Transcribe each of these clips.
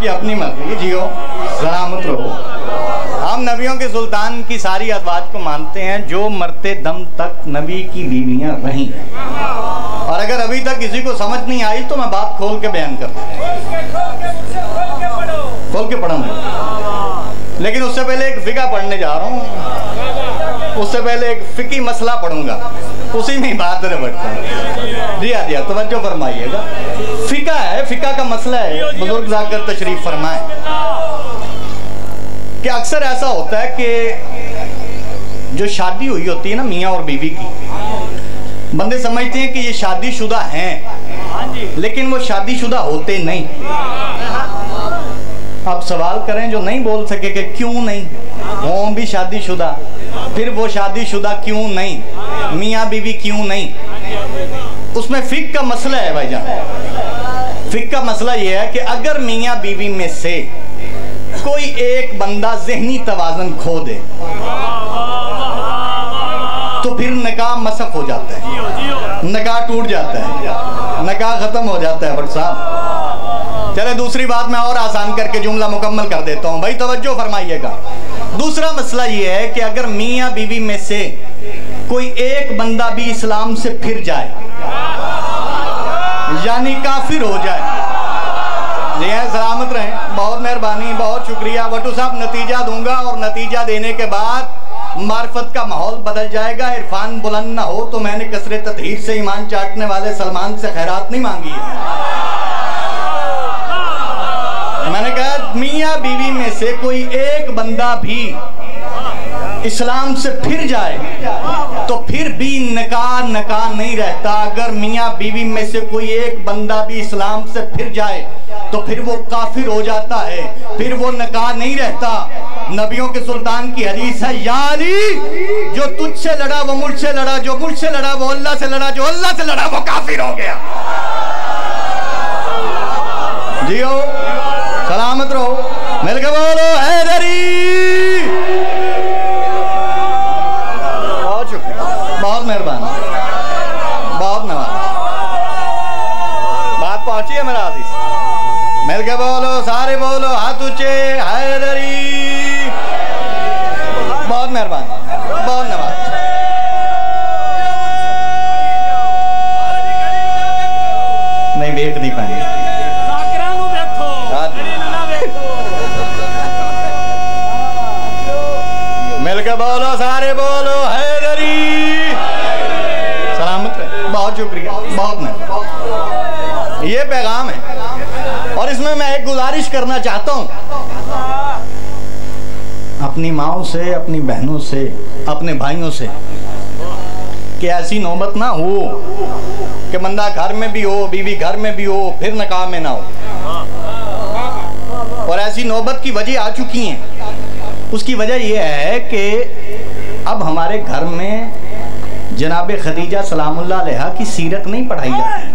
आपकी अपनी मर्जी, जियो सलामत रहो। हम नबियों के सुल्तान की सारी अज़वाज को मानते हैं जो मरते दम तक नबी की बीवियां रहीं। और अगर अभी तक किसी को समझ नहीं आई तो मैं बात खोल के बयान करता हूँ, खोल के पढ़ूंगा। लेकिन उससे पहले एक फिका पढ़ने जा रहा हूँ, उससे पहले एक फिकी मसला पढ़ूंगा, उसी में बात निपटता है। दिया दिया तवज्जो फरमाइएगा। फिका है, फिका का मसला है, बुजुर्ग जाकर तशरीफ फरमाए कि अक्सर ऐसा होता है कि जो शादी हुई होती है ना मियाँ और बीवी की, बंदे समझते हैं कि ये शादीशुदा हैं, लेकिन वो शादीशुदा होते नहीं। आप सवाल करें जो नहीं बोल सके कि क्यों नहीं, वो भी शादीशुदा, फिर वो शादीशुदा क्यों नहीं, मियाँ बीवी क्यों नहीं। उसमें फिक का मसला है भाईजान। फिक का मसला ये है कि अगर मियाँ बीवी में से कोई एक बंदा ज़हनी तवाज़ुन खो दे तो फिर निकाह मसक हो जाता है, निकाह टूट जाता है, निकाह खत्म हो जाता है। बट साहब चले दूसरी बात मैं और आसान करके जुमला मुकम्मल कर देता हूँ, भाई तवज्जो फरमाइएगा। दूसरा मसला ये है कि अगर मियाँ बीवी में से कोई एक बंदा भी इस्लाम से फिर जाए, यानी काफिर हो जाए, जी हाँ सलामत रहें, बहुत मेहरबानी, बहुत शुक्रिया। बटू साहब नतीजा दूंगा और नतीजा देने के बाद मार्फत का माहौल बदल जाएगा। इरफान बुलंद ना हो तो मैंने कसरे तदहीर से ईमान चाटने वाले सलमान से खैरात नहीं मांगी है। मैंने कहा मियाँ बीवी में से कोई एक बंदा भी इस्लाम से फिर जाए तो फिर भी निकाह नहीं रहता। अगर मियाँ बीवी में से कोई एक बंदा भी इस्लाम से फिर जाए तो फिर वो काफिर हो जाता है, फिर वो निकाह नहीं रहता। नबियों के सुल्तान की हदीस है, या अली जो तुझसे लड़ा वो मुझसे लड़ा, जो मुझसे लड़ा वो अल्लाह से लड़ा, जो अल्लाह से लड़ा वो काफिर हो गया। जियो सलामत रहो, मिलकर बोलो हैदरी। बहुत शुक्रिया, बहुत मेहरबानी, बहुत नवाज। बात पहुंची है मेरा आदिश, मिलके बोलो, सारे बोलो, हाथ ऊंचे, हैदरी। बहुत मेहरबानी, बहुत नवाज। नहीं देख नहीं पाएंगे, मिलके बोलो, सारे बोलो, हैदरी। सलामत रहे, बहुत शुक्रिया, बहुत मेहरबानी। ये पैगाम है और इसमें मैं एक गुजारिश करना चाहता हूँ अपनी माओं से, अपनी बहनों से, अपने भाइयों से, कि ऐसी नौबत ना हो कि बंदा घर में भी हो, बीवी घर में भी हो, फिर निकाह में ना हो। और ऐसी नौबत की वजह आ चुकी हैं। उसकी वजह यह है कि अब हमारे घर में जनाब खदीजा सलामुल्लाह अलैहा की सीरत नहीं पढ़ाई जाती।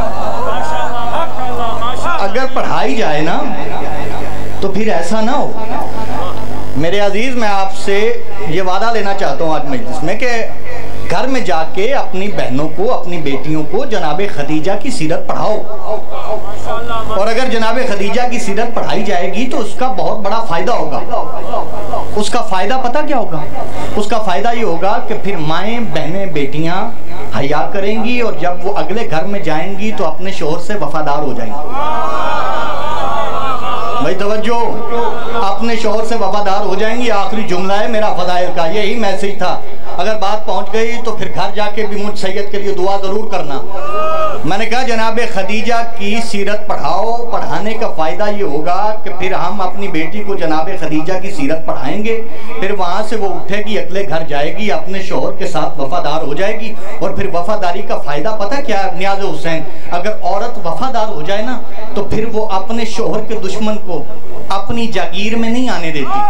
अगर पढ़ाई जाए ना तो फिर ऐसा ना हो। मेरे अजीज, मैं आपसे ये वादा लेना चाहता हूँ आज मजलिस में कि घर में जाके अपनी बहनों को, अपनी बेटियों को जनाब खदीजा की सीरत पढ़ाओ। और अगर जनाब खदीजा की सीरत पढ़ाई जाएगी तो उसका बहुत बड़ा फायदा होगा। उसका फायदा पता क्या होगा? उसका फायदा ये होगा कि फिर माएँ, बहनें, बेटियां हया करेंगी और जब वो अगले घर में जाएंगी तो अपने शोहर से वफादार हो जाएंगी। भाई तवज्जो, अपने शोहर से वफादार हो जाएंगी। आखिरी जुमला है मेरा फदाइल का, यही मैसेज था। अगर बात पहुंच गई तो फिर घर जाके भी मुझ सैयद के लिए दुआ जरूर करना। मैंने कहा जनाब खदीजा की सीरत पढ़ाओ। पढ़ाने का फ़ायदा ये होगा कि फिर हम अपनी बेटी को जनाब खदीजा की सीरत पढ़ाएंगे, फिर वहाँ से वो उठेगी, अगले घर जाएगी, अपने शोहर के साथ वफादार हो जाएगी। और फिर वफादारी का फ़ायदा पता क्या है नियाज़ हुसैन? अगर औरत वफादार हो जाए ना तो फिर वो अपने शोहर के दुश्मन को अपनी जागीर में नहीं आने देती।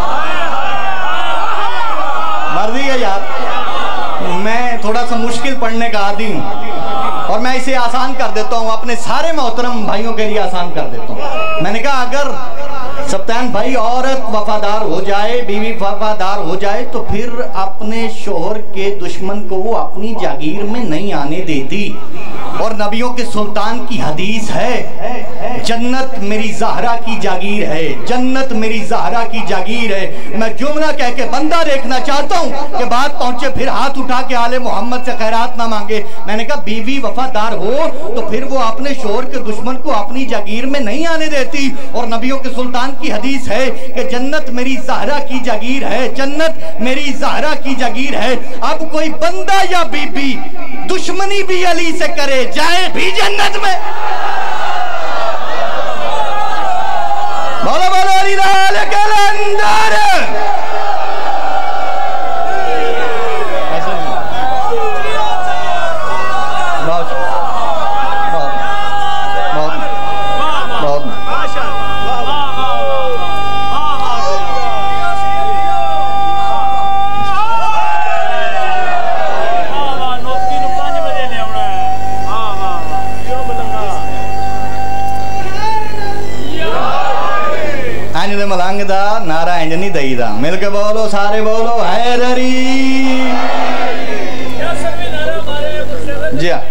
मर्जी है यार, मैं थोड़ा सा मुश्किल पढ़ने का आदी हूँ और मैं इसे आसान कर देता हूँ, अपने सारे मोहतरम भाइयों के लिए आसान कर देता हूँ। मैंने कहा अगर सप्तान भाई औरत वफादार हो जाए, बीवी वफादार हो जाए तो फिर अपने शोहर के दुश्मन को वो अपनी जागीर में नहीं आने देती। और नबियों के सुल्तान की हदीस है, जन्नत मेरी ज़हरा की जागीर है, जन्नत मेरी ज़हरा की जागीर है। मैं जुमला कह के बंदा देखना चाहता हूँ कि बात पहुंचे फिर हाथ उठा के आले मोहम्मद से खैरात ना मांगे। मैंने कहा बीवी वफादार हो तो फिर वो अपने शोहर के दुश्मन को अपनी जागीर में नहीं आने देती। और नबियों के सुल्तान की हदीस है कि जन्नत मेरी ज़हरा की जागीर है, जन्नत मेरी ज़हरा की जागीर है। अब कोई बंदा या बीबी दुश्मनी भी अली से करे, जाए भी जन्नत में। बोलो बोलो अली लाल के अंदर। नारा इंज नहीं दईदा, मिलके बोलो, सारे बोलो हैदरी। जी हाँ,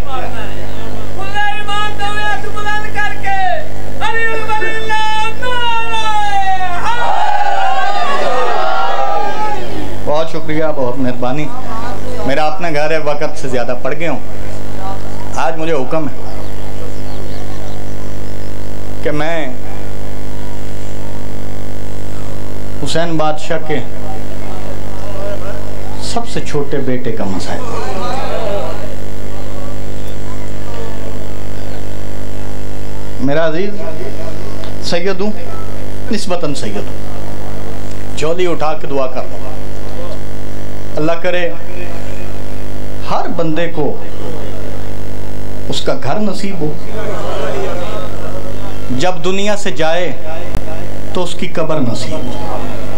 बहुत शुक्रिया, बहुत मेहरबानी। मेरा अपना घर है, वक्त से ज्यादा पड़ गया हूँ। आज मुझे हुक्म है कि मैं हुसैन बादशाह के सबसे छोटे बेटे का मसाइल, मेरा अजीज सैयद हूँ, निस्बतन सैयद हूँ, झोली उठा के दुआ कर रहा हूँ। अल्लाह करे हर बंदे को उसका घर नसीब हो, जब दुनिया से जाए तो उसकी कब्र नसीब हो।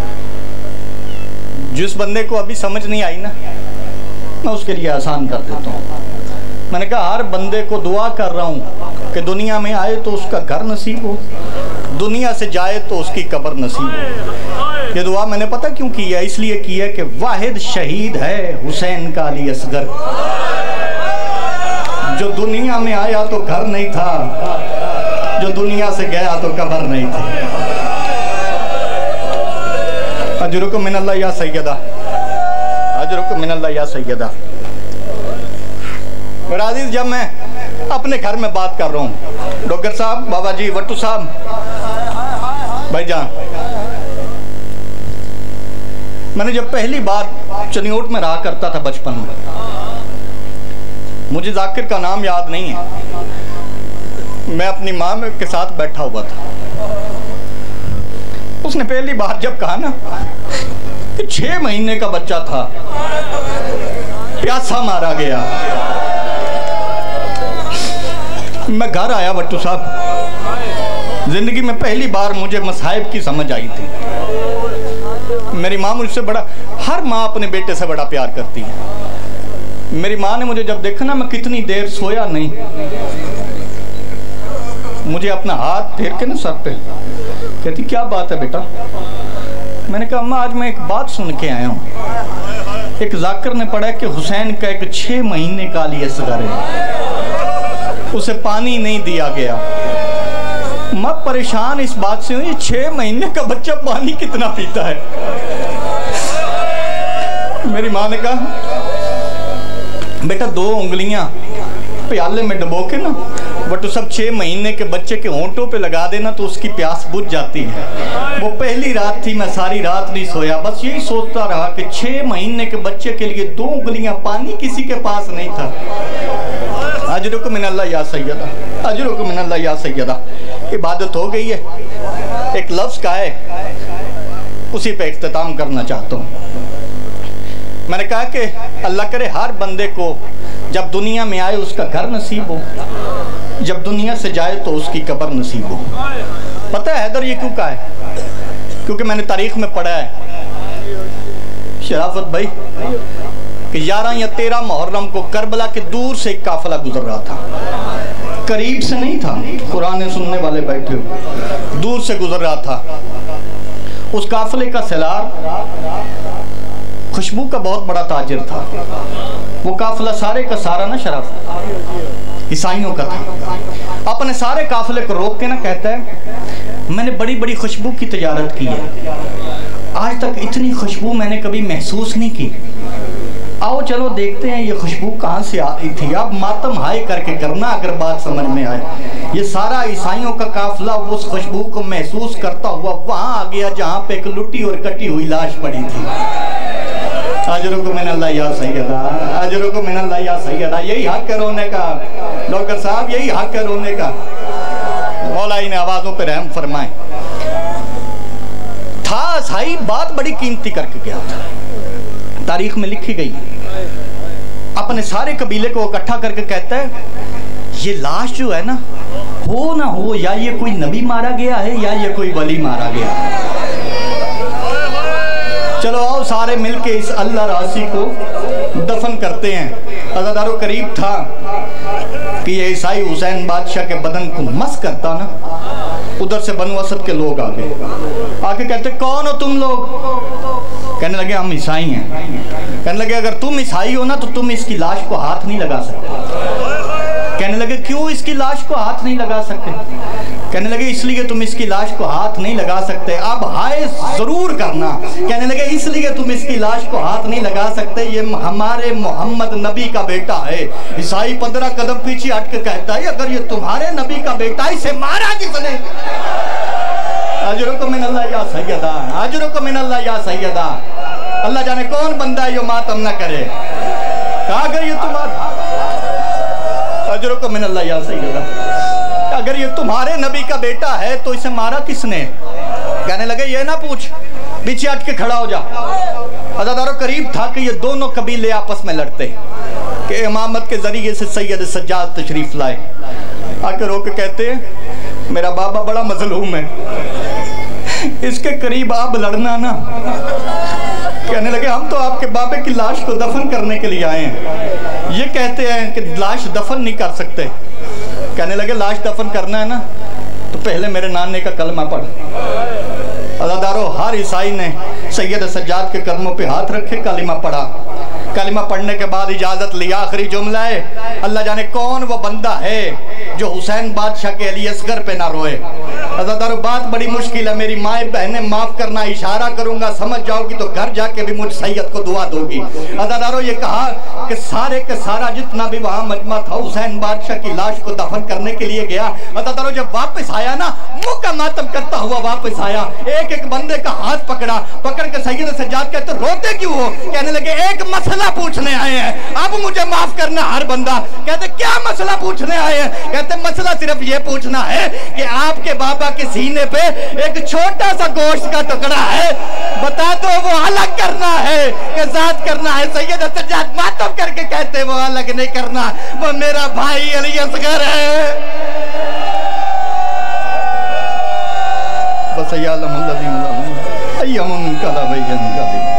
जिस बंदे को अभी समझ नहीं आई ना, मैं उसके लिए आसान कर देता हूँ। मैंने कहा हर बंदे को दुआ कर रहा हूँ कि दुनिया में आए तो उसका घर नसीब हो, दुनिया से जाए तो उसकी कब्र नसीब हो। ये दुआ मैंने पता क्यों की है? इसलिए की है कि वाहिद शहीद है हुसैन का अली असगर, जो दुनिया में आया तो घर नहीं था, जो दुनिया से गया तो कब्र नहीं थी। अजरुक मिनल्लाह या सैयदा, अजरुक मिनल्लाह या सैयदा। राजीज, जब मैं अपने घर में बात कर रहा हूँ, डॉक्टर साहब, बाबा जी, वट्टू साहब, भाईजान, मैंने जब पहली बार चनियोट में रहा करता था बचपन में, मुझे जाकिर का नाम याद नहीं है, मैं अपनी माँ के साथ बैठा हुआ था। उसने पहली बार जब कहा ना कि 6 महीने का बच्चा था, प्यासा मारा गया, मैं घर आया वट्टू साहब, जिंदगी में पहली बार मुझे मसाइब की समझ आई थी। मेरी माँ मुझसे बड़ा, हर माँ अपने बेटे से बड़ा प्यार करती है। मेरी माँ ने मुझे जब देखा ना, मैं कितनी देर सोया नहीं, मुझे अपना हाथ फेर के ना सर पे कहती क्या बात है बेटा? मैंने कहा अम्मा आज मैं एक बात सुन के आया हूँ, एक जाकिर ने पढ़ा कि हुसैन का एक 6 महीने का अली असगर है, उसे पानी नहीं दिया गया। मैं परेशान इस बात से हूँ, ये 6 महीने का बच्चा पानी कितना पीता है? मेरी माँ ने कहा बेटा 2 उंगलियां प्याले में डबो के ना वट्टू सब 6 महीने के बच्चे के होंठों पे लगा देना तो उसकी प्यास बुझ जाती है। वो पहली रात थी, मैं सारी रात नहीं सोया, बस यही सोचता रहा कि 6 महीने के बच्चे के लिए 2 उंगलियां पानी किसी के पास नहीं था। अजरुक मिनल्लाह या सैयदा, अजरुक मिनल्लाह या सैयदा। इबादत हो गई है, एक लफ्ज़ का है, उसी पे इख्तिताम करना चाहता हूँ। मैंने कहा कि अल्लाह करे हर बंदे को जब दुनिया में आए उसका घर नसीब हो, जब दुनिया से जाए तो उसकी कब्र नसीब हो। पता है हैदर ये क्यों कहा है? क्योंकि मैंने तारीख में पढ़ा है शराफत भाई कि 11 या 13 मुहर्रम को करबला के दूर से एक काफिला गुजर रहा था, करीब से नहीं था, कुरान सुनने वाले बैठे हो, दूर से गुजर रहा था। उस काफिले का सलार खुशबू का बहुत बड़ा ताजिर था। वो काफिला सारे का सारा ना शराफत ईसाइयों का था। अपने सारे काफिले को रोक के ना कहता है मैंने बड़ी बड़ी खुशबू की तिजारत की है, आज तक इतनी खुशबू मैंने कभी महसूस नहीं की। आओ चलो देखते हैं ये खुशबू कहाँ से आई थी। अब मातम हाय करके करना अगर बात समझ में आए। ये सारा ईसाइयों का काफिला उस खुशबू को महसूस करता हुआ वहां आ गया जहाँ पे एक लुटी और कटी हुई लाश पड़ी थी। अजरों को मिनल्लाह या सैयदा, अजरों को मिनल्लाह या सैयदा। यही हक है रोने का डॉक्टर साहब, यही हक है रोने का। मौला इन आवाजों पे रहम फरमाए। था ईसाई बात बड़ी कीमती करके गया था, तारीख में लिखी गई। अपने सारे कबीले को इकट्ठा करके कहता है ये लाश जो है ना, हो ना हो या ये कोई नबी मारा गया है या ये कोई वली मारा गया है। चलो आओ सारे मिलके इस अल्लाह रासी को दफन करते हैं। अज़ादारों करीब था कि ये ईसाई हुसैन बादशाह के बदन को मस करता ना, उधर से बनु असद के लोग आ गए। आके कहते कौन हो तुम लोग? कहने लगे हम ईसाई हैं। कहने लगे अगर तुम ईसाई हो ना तो तुम इसकी लाश को हाथ नहीं लगा सकते। कहने लगे क्यों इसकी लाश को हाथ नहीं लगा सकते? कहने लगे इसलिए तुम इसकी लाश को हाथ नहीं लगा सकते, अब हाय जरूर करना। कहने लगे इसलिए तुम इसकी लाश को हाथ नहीं लगा सकते, ये हमारे मोहम्मद नबी का बेटा है। ईसाई 15 कदम पीछे हट के कहता है अगर ये तुम्हारे नबी का बेटा, इसे मारा किसने? अजरों को मिनल्लाह या सैयदा, अजरों को मिनल्लाह या सैयदा। अल्लाह जाने कौन बंदा है जो मातम ना करे। कहा अगर ये तुम्हारा, अजरों को मिनल्लाह या सैयदा, अगर ये तुम्हारे नबी का बेटा है तो इसे मारा किसने? कहने लगे ये ना पूछ, पीछे हट के खड़ा हो जा। अज़ादारों करीब था कि ये दोनों कबीले आपस में लड़ते कि इमामत के जरिए से सैयद सज्जाद तशरीफ लाए। आके रोक के कहते हैं मेरा बाबा बड़ा मजलूम है, इसके करीब आप लड़ना ना। कहने लगे हम तो आपके बाबे की लाश को दफन करने के लिए आए हैं, ये कहते हैं कि लाश दफन नहीं कर सकते। कहने लगे लाश दफन करना है ना तो पहले मेरे नाने का कलमा पढ़। अज़ादारों हर ईसाई ने सैयद सज्जाद के कदमों पे हाथ रखे, कलिमा पढ़ा। कलिमा पढ़ने के बाद इजाजत ली। आखिरी जुमला है अल्लाह जाने कौन वो बंदा है जो हुसैन बादशाह के अली असगर पे ना रोए। अज़ादारों बात बड़ी मुश्किल है, मेरी माए बहनें माफ करना, इशारा करूंगा समझ जाओगी तो घर जाके भी मुझ सैयद को दुआ दोगी। अज़ादारों ये कहा कि सारे के सारा जितना भी वहां मजमा था हुसैन बादशाह की लाश को दफन करने के लिए गया। अज़ादारों जब वापस आया ना, मुंह का मातम करता हुआ वापस आया, एक एक बंदे का हाथ पकड़ा, पकड़ के सैयद सज्जाद कहते रोते क्यों हो? कहने लगे एक मसला पूछने आए हैं, अब मुझे माफ करना हर बंदा। कहते क्या मसला पूछने आए हैं? कहते मसला सिर्फ ये पूछना है कि आपके बाबा के सीने पे एक छोटा सा गोश्त का टुकड़ा है, बता दो वो अलग करना है कि जात करना है? सैयद सज्जाद मातम करके कहते वो अलग नहीं करना, वो मेरा भाई अली असगर है। बस